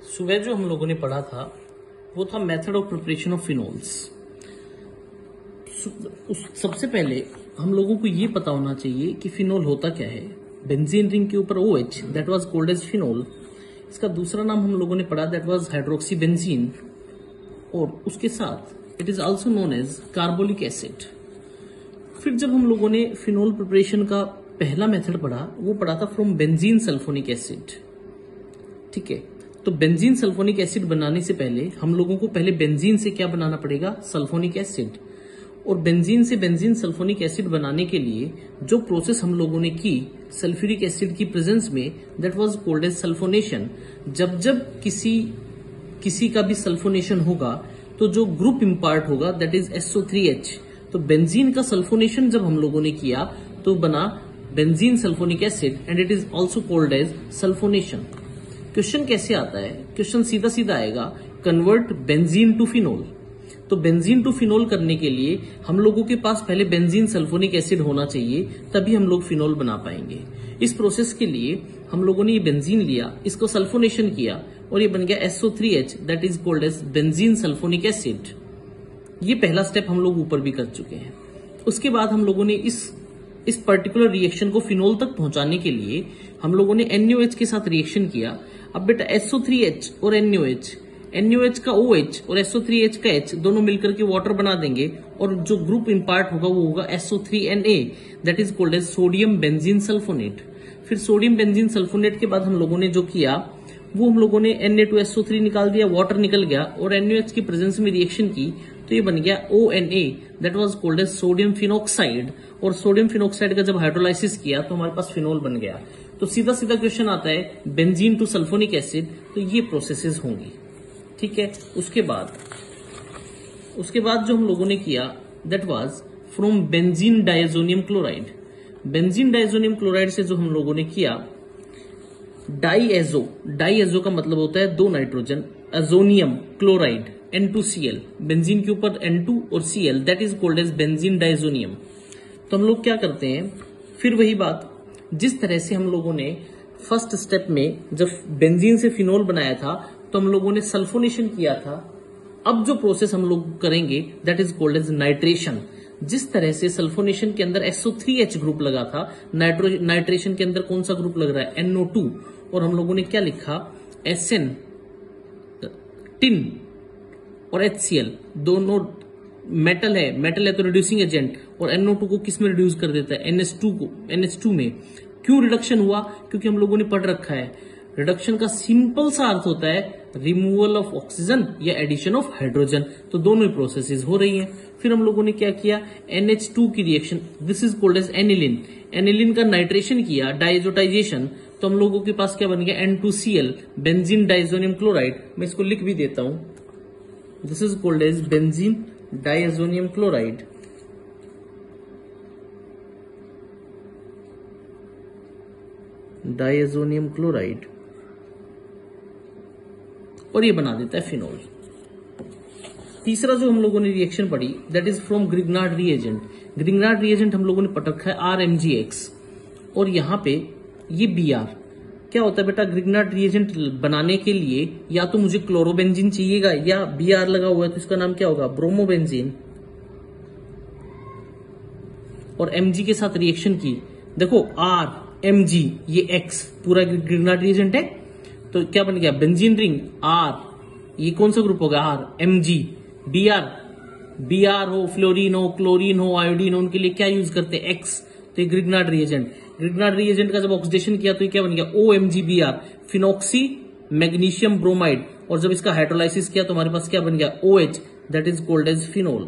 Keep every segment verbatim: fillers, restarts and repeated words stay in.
सुबह जो हम लोगों ने पढ़ा था वो था method of preparation of phenols. सबसे पहले हम लोगों को ये पता होना चाहिए कि फिनोल होता क्या है। बेंजीन रिंग के ऊपर O H that was called as phenol. इसका दूसरा नाम हम लोगों ने पढ़ा दैट वाज हाइड्रोक्सी बेंजीन, और उसके साथ it is also known as carbolic acid. फिर जब हम लोगों ने फिनोल प्रिपरेशन का पहला मेथड पढ़ा वो पढ़ा था फ्रॉम बेंजीन सल्फोनिक एसिड। ठीक है, तो बेंजीन सल्फोनिक एसिड बनाने से पहले हम लोगों को पहले बेंजीन से क्या बनाना पड़ेगा, सल्फोनिक एसिड। और बेंजीन से बेंजीन सल्फोनिक एसिड बनाने के लिए जो प्रोसेस हम लोगों ने की सल्फ्यूरिक एसिड की प्रेजेंस में that was called as sulphonation. जब जब किसी किसी का भी सल्फोनेशन होगा तो जो ग्रुप इम्पार्ट होगा that is S O three H. तो बेंजीन का सल्फोनेशन जब हम लोगों ने किया तो बना benzene sulphonic acid and it is also called as sulphonation. Question कैसे आता है, क्वेश्चन सीधा सीधा आएगा, कन्वर्ट बेंजीन टू फिनोल। तो बेंजीन टू फिनोल करने के लिए हम लोगों के पास पहले बेंजीन सल्फोनिक एसिड होना चाहिए, तभी हम लोग फिनोल बना पाएंगे। इस प्रोसेस के लिए हम लोगों ने ये बेंजीन लिया, इसको सल्फोनेशन किया और ये बन गया S O three H that is called as benzene sulphonic acid. ये पहला स्टेप हम लोग ऊपर भी कर चुके हैं। उसके बाद हम लोगों ने इस इस पर्टिकुलर रिएक्शन को फिनोल तक पहुंचाने के लिए हम लोगों ने एन ओ एच के साथ रिएक्शन किया। अब बेटा एस ओ थ्री एच और N O H, N O H का ओ एच और एस ओ थ्री एच का H दोनों मिलकर के वाटर बना देंगे और जो ग्रुप इम्पार्ट होगा वो होगा S O three N A that is called as sodium benzene sulphonate. फिर सोडियम बेंजीन सल्फोनेट के बाद हम लोगों ने जो किया वो हम लोगों ने N A two S O three निकाल दिया, वाटर निकल गया और एन ओ एच की प्रेजेंस में रिएक्शन की तो ये बन गया O N A that was called as sodium phenoxide. और सोडियम फिनोक्साइड का जब हाइड्रोलाइसिस किया तो हमारे पास फिनोल बन गया। तो सीधा सीधा क्वेश्चन आता है बेंजीन टू सल्फोनिक एसिड, तो ये प्रोसेसेस होंगी। ठीक है, उसके बाद उसके बाद जो हम लोगों ने किया that was from benzene diazonium chloride. Benzene diazonium chloride से जो हम लोगों ने किया डाईएजो, डाईएजो का मतलब होता है दो nitrogen, azonium chloride N two C L, benzene के ऊपर एन टू और Cl that is called as benzene diazonium. तो हम लोग क्या करते हैं, फिर वही बात जिस तरह से हम लोगों ने फर्स्ट स्टेप में जब बेंजीन से फिनोल बनाया था तो हम लोगों ने सल्फोनेशन किया था। अब जो प्रोसेस हम लोग करेंगे that is called as nitration. जिस तरह से सल्फोनेशन के अंदर S O three H group लगा था, नाइट्रो नाइट्रेशन के अंदर कौन सा ग्रुप लग रहा है, एन ओ टू, और हम लोगों ने क्या लिखा एस एन टिन और एच सी एल, दोनों मेटल है, मेटल है तो रिड्यूसिंग एजेंट, और एन ओ टू को किस में रिड्यूस कर देता है, एन एच टू को, एन एच टू में। क्यों रिडक्शन हुआ, क्योंकि हम लोगों ने पढ़ रखा है रिडक्शन का सिंपल सा अर्थ होता है रिमूवल ऑफ ऑक्सीजन या एडिशन ऑफ हाइड्रोजन। तो दोनों ही प्रोसेसेस हो रही हैं। फिर हम लोगों ने क्या किया, एन एच टू की reaction, this is called as aniline, aniline का नाइट्रेशन किया, डायजोटाइजेशन, तो हम लोगों के पास क्या बन गया N two C L, benzene diazonium chloride. मैं इसको लिख भी देता हूं, this is called as benzene diazonium chloride. Diazonium chloride, और ये बना देता है फिनोल। तीसरा जो हम लोगों ने रिएक्शन पढ़ी that is from Grignard reagent. Grignard reagent हम लोगों ने पढ़ रखा है आर एम जी एक्स, और यहां पे ये बी आर। क्या होता है बेटा, ग्रिग्नार्ड रिएजेंट बनाने के लिए या तो मुझे क्लोरोबेंजीन चाहिएगा या बी आर लगा हुआ है तो इसका नाम क्या होगा, ब्रोमोबेंजीन। और एमजी के साथ रिएक्शन की, देखो आर एम जी ये एक्स पूरा ग्रिग्नार्ड रिएजेंट है, तो क्या बन गया बेंजीन रिंग आर, ये कौन सा ग्रुप होगा R, M G, B R, B R हो, फ्लोरीन हो, क्लोरीन हो, आयोडीन हो, उनके लिए क्या यूज करते हैं एक्स, तो ये ग्रिग्नार्ड रिएजेंट। ग्रिग्नार्ड रिएजेंट का जब ऑक्सीडेशन किया तो ये क्या बन गया O M G B R, phenoxy magnesium bromide, और जब इसका हाइड्रोलाइसिस किया तो हमारे पास क्या बन गया O H that is called as phenol.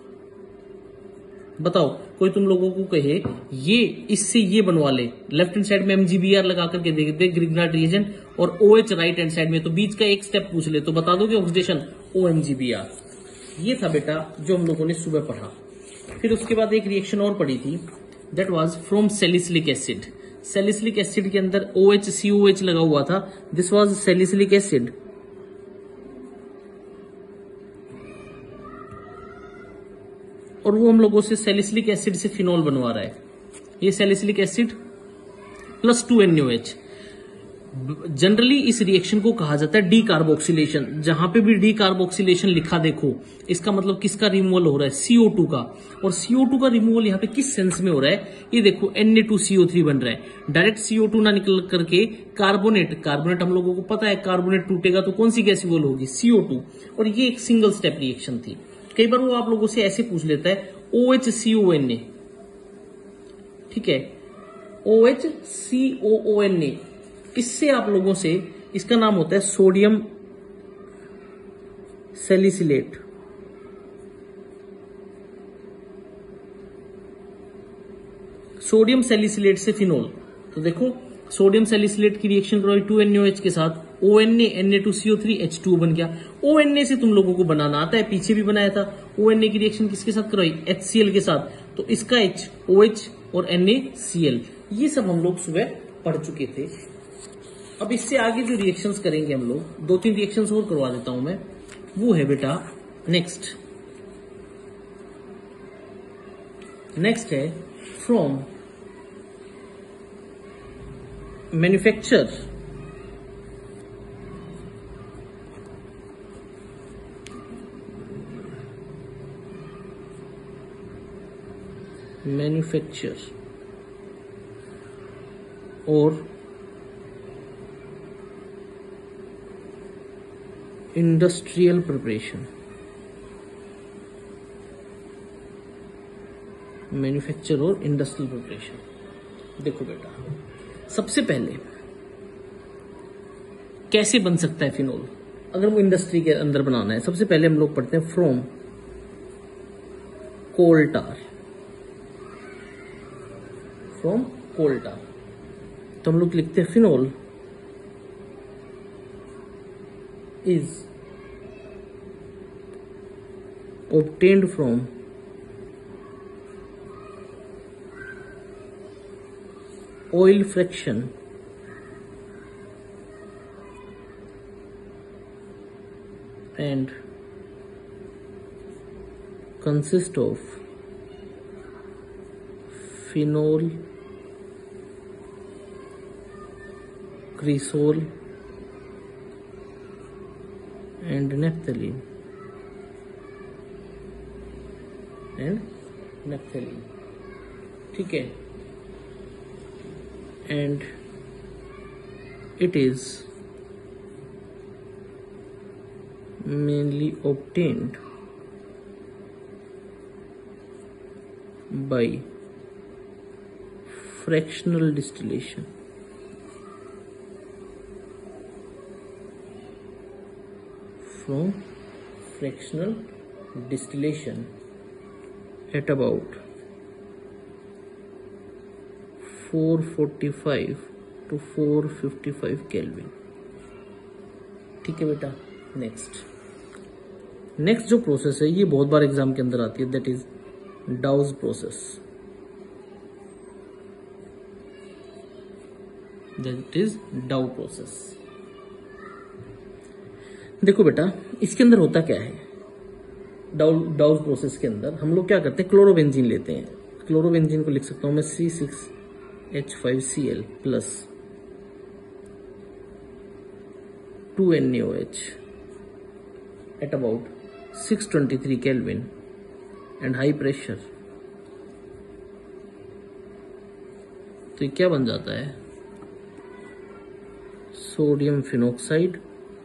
बताओ कोई तुम लोगों को कहे ये इससे ये बनवा ले, लेफ्ट हैंड साइड में एमजीबीआर लगा करके देख दे ग्रिग्नार्ड रिएजेंट और ओएच राइट हैंड साइड में, तो बीच का एक स्टेप पूछ ले तो बता दोगे ऑक्सीडेशन ओ एमजीबीआर। ये था बेटा जो हम लोगों ने सुबह पढ़ा। फिर उसके बाद एक रिएक्शन और पढ़ी थी that was from salicylic acid. Salicylic acid के अंदर O H C O H लगा हुआ था, दिस वाज सैलिसिलिक एसिड। और वो हम लोगों से सैलिसिलिक एसिड से फिनोल बनवा रहा है। ये salicylic acid plus two N O H. Generally इस रिएक्शन को कहा जाता है डी कार्बोक्सिलेशन। जहां पे भी डी कार्बोक्सिलेशन लिखा देखो, इसका मतलब किसका रिमूवल हो रहा है, सीओ टू का। और सीओ टू का रिमूवल यहाँ पे किस सेंस में हो रहा है, ये देखो N A two C O three बन रहा है। डायरेक्ट सीओ टू ना निकल करके कार्बोनेट, कार्बोनेट हम लोगों को पता है कार्बोनेट टूटेगा तो कौन सी गैस इवॉल्व होगी, सीओ टू। और ये एक सिंगल स्टेप रिएक्शन थी। कई बार वो आप लोगों से ऐसे पूछ लेता है ओ एच सी ओ एन ए, ठीक है, ओ एच सी ओ ओ एन ए। इससे आप लोगों से, इसका नाम होता है सोडियम सैलिसिलेट। सोडियम सैलिसिलेट से फिनोल। तो देखो सोडियम सैलिसिलेट की रिएक्शन करवाई टू एन ओ एच के साथ, O N A, N A two C O three H two बन गया। ओ एन ए से तुम लोगों को बनाना आता है, पीछे भी बनाया था। ओ एन ए की रिएक्शन किसके साथ करवाई, एच सी एल के साथ। तो इसका एच, ओ एच और एन ए सी एल, ये सब हम लोग सुबह पढ़ चुके थे। अब इससे आगे जो रिएक्शंस करेंगे हम लोग, दो तीन रिएक्शंस और करवा देता हूं मैं, वो है बेटा नेक्स्ट। नेक्स्ट है फ्रॉम मैन्युफैक्चर मैन्युफैक्चर और इंडस्ट्रियल प्रिपरेशन। मैन्युफैक्चर और इंडस्ट्रियल प्रिपरेशन। देखो बेटा, सबसे पहले कैसे बन सकता है फिनोल, अगर वो इंडस्ट्री के अंदर बनाना है। सबसे पहले हम लोग पढ़ते हैं फ्रॉम कोल टार। फ्रॉम कोल टार तो हम लोग लिखते हैं phenol is obtained from oil fraction and consist of phenol, cresol and naphthalene and naphthalene, ठीक है। and it is mainly obtained by fractional distillation. From fractional distillation at about four forty-five to four fifty-five Kelvin, ठीक है बेटा। Next next जो process है, ये बहुत बार exam के अंदर आती है, that is Dow's process. That is Dow process. देखो बेटा, इसके अंदर होता क्या है, डाउज प्रोसेस के अंदर हम लोग क्या करते हैं, क्लोरोबेंजीन लेते हैं। क्लोरोबेंजीन को लिख सकता हूं मैं C six H five C L plus two N A O H at about six twenty three kelvin and high pressure. तो ये क्या बन जाता है, sodium phenoxide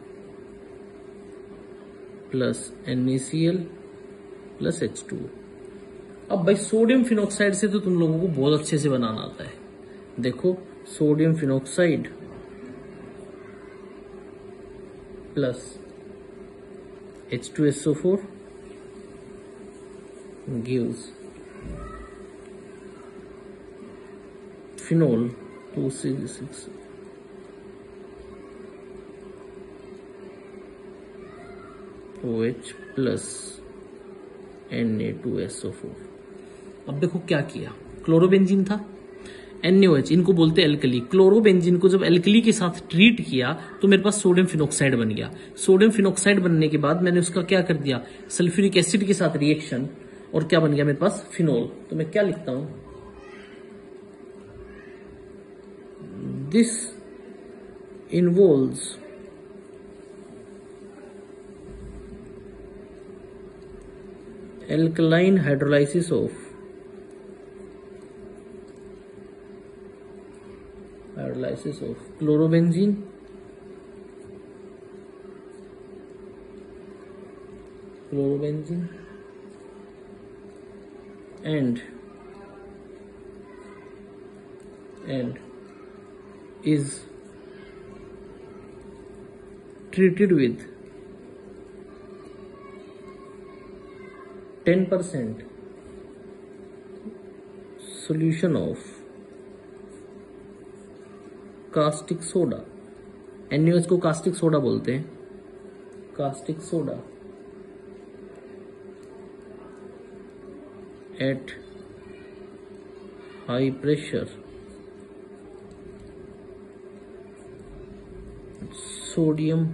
plus N A C L plus H two. अब भाई sodium phenoxide से तो तुम लोगों को बहुत अच्छे से बनाना आता है। देखो sodium phenoxide plus H two S O four gives phenol two six six O H plus N A two S O four. अब देखो क्या किया, क्लोरोबेंजीन था, एन ए ओ एच, इनको बोलते हैं एल्कली। क्लोरोबेंजीन को जब एल्कली के साथ ट्रीट किया तो मेरे पास सोडियम फिनोक्साइड बन गया। सोडियम फिनोक्साइड बनने के बाद मैंने उसका क्या कर दिया, सल्फ्यूरिक एसिड के साथ रिएक्शन, और क्या बन गया मेरे पास, फिनोल। तो मैं क्या लिखता हूं, this involves alkaline hydrolysis of hydrolysis of chlorobenzene chlorobenzene and and is treated with ten percent solution of caustic soda, N A O H को कास्टिक सोडा बोलते हैं, caustic soda at high pressure sodium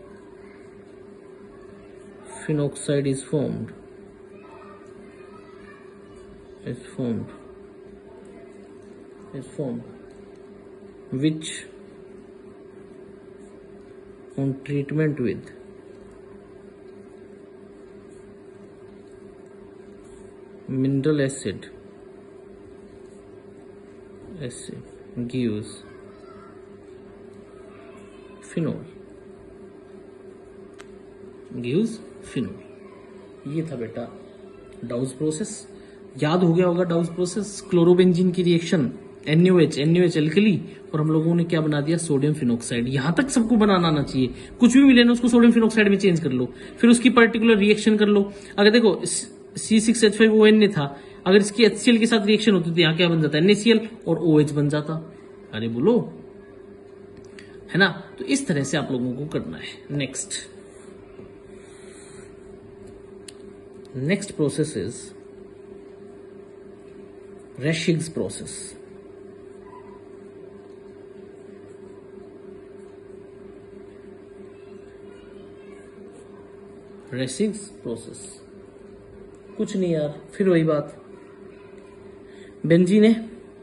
phenoxide is formed is formed is formed which on treatment with mineral acid acid gives phenol gives phenol। ये था बेटा डाउस process. याद हो गया होगा डाउस प्रोसेस, क्लोरोबेंजीन की reaction N A O H N A O H alkali और हम लोगों ने क्या बना दिया सोडियम फिनोक्साइड। यहां तक सबको बनाना आना चाहिए, कुछ भी मिले ना उसको सोडियम फिनोक्साइड में चेंज कर लो, फिर उसकी पर्टिकुलर रिएक्शन कर लो। अगर देखो C six H five O N A था, अगर इसकी एच सी एल के साथ रिएक्शन होती तो यहाँ क्या बन जाता एन ए सी एल और ओ एच बन जाता। अरे बोलो, है ना। तो इस तरह से आप लोगों को करना है। Next next process is Reschig's process। Reschig's process कुछ नहीं यार, फिर वही बात, बेंजीन है,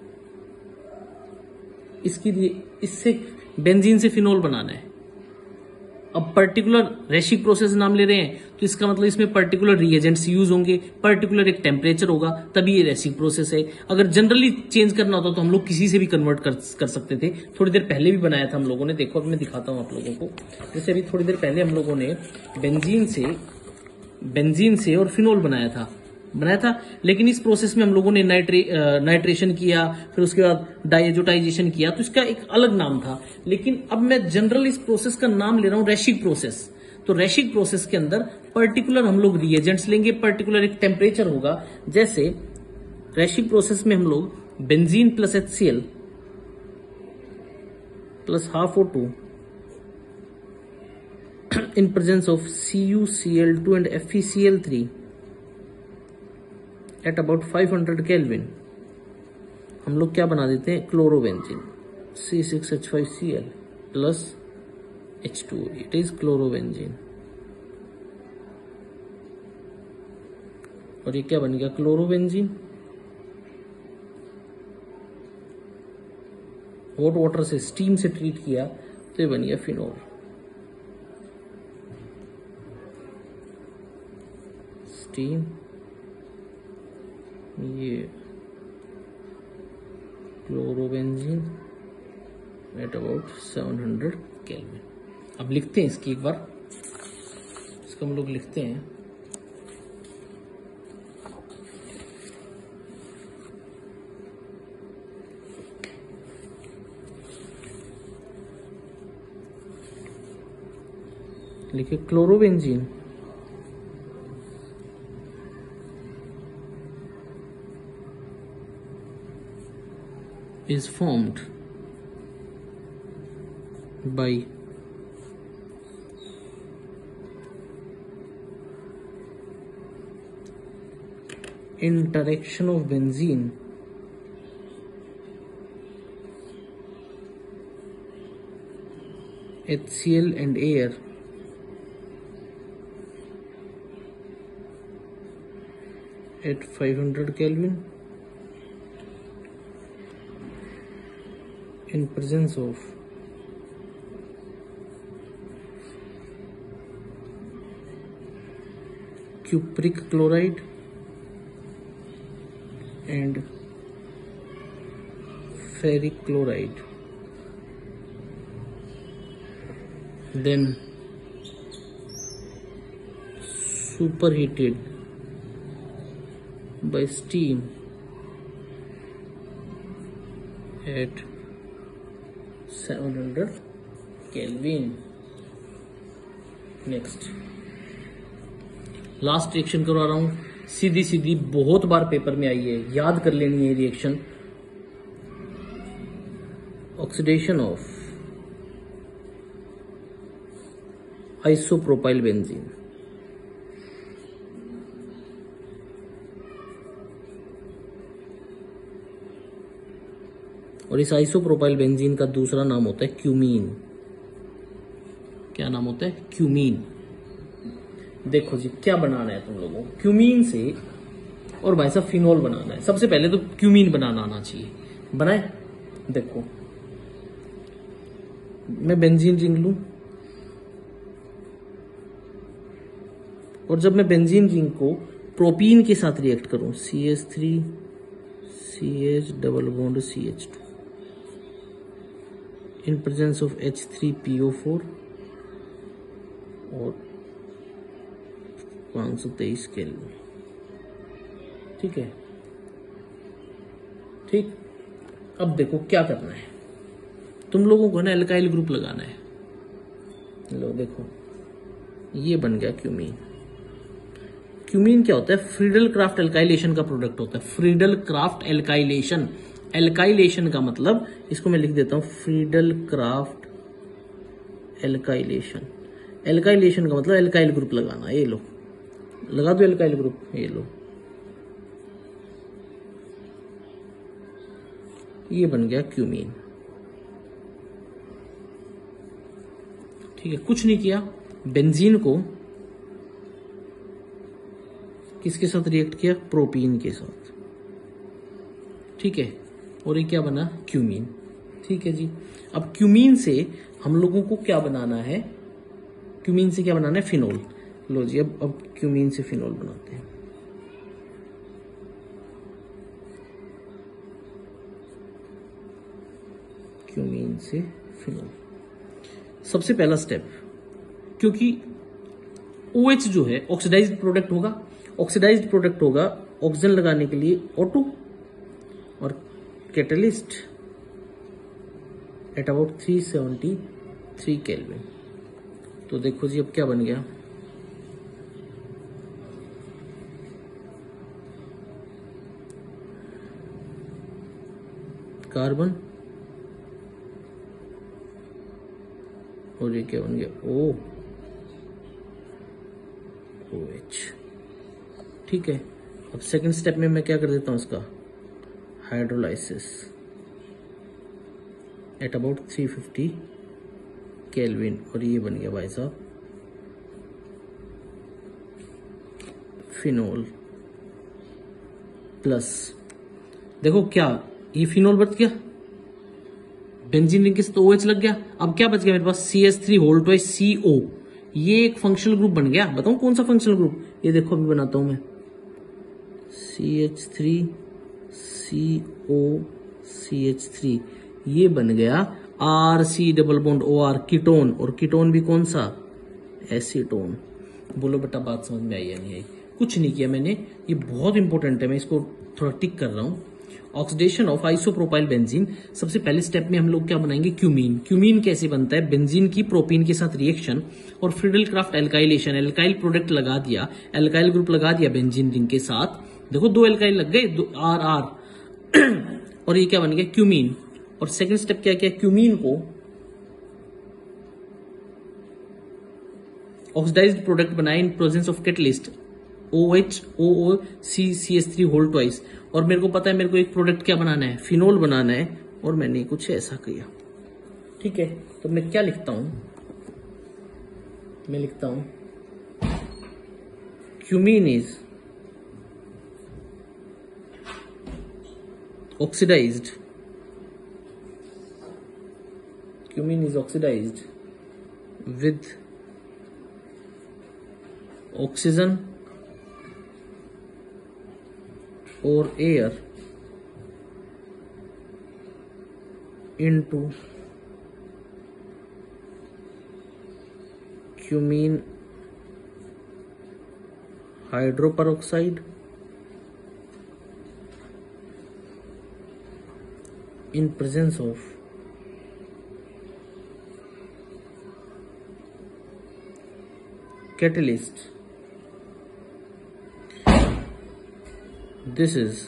इसकी इससे बेंजीन से फिनोल बनाना है। अब पर्टिकुलर रेशिक प्रोसेस नाम ले रहे हैं तो इसका मतलब इसमें पर्टिकुलर रिएजेंट्स यूज होंगे, पर्टिकुलर एक टेम्परेचर होगा, तभी ये रेशिक प्रोसेस है। अगर जनरली चेंज करना होता तो हम लोग किसी से भी कन्वर्ट कर, कर सकते थे। थोड़ी देर पहले भी बनाया था हम लोगों ने, देखो अब मैं दिखाता हूं आप लोगों को। जैसे अभी थोड़ी देर पहले हम लोगों ने बेंजीन से बेंजीन से और फिनोल बनाया था बनाया था लेकिन इस प्रोसेस में हम लोगों ने नाइट्रे नाइट्रेशन किया, फिर उसके बाद डायजोटाइजेशन किया, तो इसका एक अलग नाम था। लेकिन अब मैं जनरल इस प्रोसेस का नाम ले रहा हूं रेशिक प्रोसेस। तो रेशिक प्रोसेस के अंदर पर्टिकुलर हम लोग रिएजेंट्स लेंगे, पर्टिकुलर एक टेम्परेचर होगा। जैसे रेशिक प्रोसेस में हम लोग benzene plus H C L plus half O two in presence of C u C l two and F e C l three at about five hundred Kelvin हम लोग क्या बना देते हैं chlorobenzene C six H five C l plus H two O। it is chlorobenzene और ये क्या बन गया क्लोरोबेंजीन। हॉट वाटर से स्टीम से ट्रीट किया तो ये बन गया फिनोल। स्टीम ये chlorobenzene at about seven hundred kelvin. अब लिखते हैं इसकी एक बार, इसको हम लोग लिखते हैं लिखिए chlorobenzene is formed by interaction of benzene H C l and air at five hundred Kelvin in presence of cupric chloride and ferric chloride. Then superheated by steam at seven hundred Kelvin. Next last reaction करवा रहा हूं, सीधी सीधी बहुत बार paper में आई है, याद कर लेनी है reaction. Oxidation of isopropyl benzene. और इस आइसोप्रोपाइल बेंजीन का दूसरा नाम होता है क्यूमीन। क्या नाम होता है? क्यूमीन। देखो जी क्या बनाना है तुम लोगों को, क्यूमीन से और भाई साहब फिनोल बनाना है। सबसे पहले तो क्यूमीन बनाना आना चाहिए। बनाए? देखो मैं बेंजीन रिंग लूं और जब मैं बेंजीन रिंग को प्रोपीन के साथ रिएक्ट करूं, C H three C H double bond C H two in presence of H three P O four और पांच सौ तेईस केल्विन। ठीक है, ठीक। अब देखो क्या करना है तुम लोगों को, ना एल्काइल ग्रुप लगाना है। लो देखो ये बन गया क्यूमीन। क्यूमीन क्या होता है? फ्रीडल क्राफ्ट एल्काइलेशन का प्रोडक्ट होता है। फ्रीडल क्राफ्ट एल्काइलेशन, एल्काइलेशन का मतलब इसको मैं लिख देता हूं फ्रीडल क्राफ्ट एल्काइलेशन। एल्काइलेशन का मतलब एल्काइल ग्रुप लगाना। ये लो लगा दो एल्काइल ग्रुप, ये लो ये बन गया क्यूमीन। ठीक है, कुछ नहीं किया, बेंजीन को किसके साथ रिएक्ट किया? प्रोपीन के साथ। ठीक है, और ये क्या बना? क्यूमीन। ठीक है जी। अब क्यूमीन से हम लोगों को क्या बनाना है? क्यूमीन से क्या बनाना है? फिनोल। लो जी अब अब क्यूमीन से फिनोल बनाते हैं। क्यूमीन से फिनोल। सबसे पहला स्टेप, क्योंकि OH जो है ऑक्सीडाइज्ड प्रोडक्ट होगा, ऑक्सीडाइज्ड प्रोडक्ट होगा ऑक्सीजन लगाने के लिए O टू और catalyst at about three seventy three kelvin. तो देखो जी अब क्या बन गया? कार्बन और ये क्या बन गया? O OH। ठीक है, अब सेकंड स्टेप में मैं क्या कर देता हूं इसका? Hydrolysis at about three fifty kelvin और ये बन गया भाई साहब फिनोल प्लस। देखो क्या ये फिनोल बच गया, बेंजीन रिंग के साथ OH लग गया। अब क्या बच गया मेरे पास? C H three whole twice C O. ये एक फंक्शनल ग्रुप बन गया। बताऊं कौन सा फंक्शनल ग्रुप? ये देखो अभी बनाता हूं मैं, C H three C O C H three. ये बन गया R C double bond O R, ketone. और कीटोन भी कौन सा? एसीटोन। बोलो बेटा बात समझ में आई या नहीं आई? कुछ नहीं किया मैंने, ये बहुत इंपॉर्टेंट है, मैं इसको थोड़ा टिक कर रहा हूं। Oxidation of isopropyl benzene. सबसे पहले स्टेप में हम लोग क्या बनाएंगे? क्यूमीन। क्यूमीन कैसे बनता है? बेंजीन की प्रोपीन के साथ रिएक्शन और Friedel Crafts alkylation. Alkyl product लगा दिया, एल्काइल ग्रुप लगा दिया बेंजीन रिंग के साथ। देखो दो एल्काइल लग गए, दो आर आर और ये क्या बन गया? क्यूमीन। और सेकंड स्टेप क्या किया? क्यूमीन को ऑक्सीडाइज्ड प्रोडक्ट बनाया in presence of catalyst OH O O C C H three whole twice. और मेरे को पता है मेरे को एक प्रोडक्ट क्या बनाना है? फिनोल बनाना है। और मैंने कुछ ऐसा किया। ठीक है, तो मैं क्या लिखता हूं? मैं लिखता हूं cumene is oxidized, cumene is oxidized with oxygen और air into cumene hydroperoxide in presence of catalyst. This is,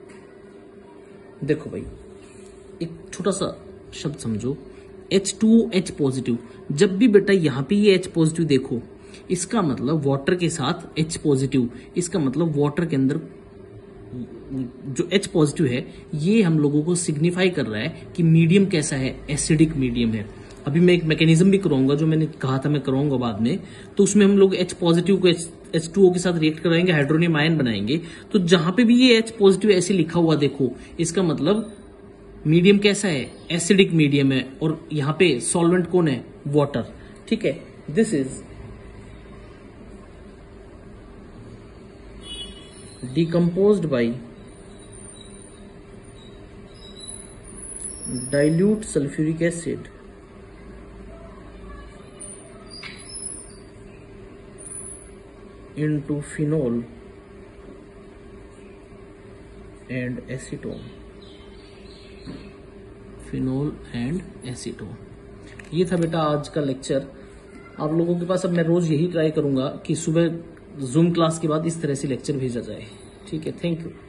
देखो भाई एक छोटा सा शब्द समझो, H two O H positive. जब भी बेटा यहाँ पे ये H पॉजिटिव देखो, इसका मतलब वाटर के साथ H पॉजिटिव, इसका मतलब वाटर के अंदर जो H पॉजिटिव है ये हम लोगों को सिग्निफाई कर रहा है कि मीडियम कैसा है, एसिडिक मीडियम है। अभी मैं एक मैकेनिज्म भी कराऊंगा जो मैंने कहा था मैं कराऊंगा बाद में, तो उसमें हम लोग H पॉजिटिव को एच टू ओ के साथ रिएक्ट कराएंगे, हाइड्रोनियम आयन बनाएंगे। तो जहां पे भी ये H पॉजिटिव ऐसे लिखा हुआ देखो, इसका मतलब मीडियम कैसा है, एसिडिक मीडियम है, और यहां पे सॉल्वेंट कौन है, वाटर। ठीक है, this is decomposed by dilute sulfuric acid into phenol and acetone. Phenol and acetone. ये था बेटा आज का लेक्चर। आप लोगों के पास अब मैं रोज यही ट्राई करूंगा कि सुबह जूम क्लास के बाद इस तरह से लेक्चर भेजा जाए। ठीक है, थैंक यू।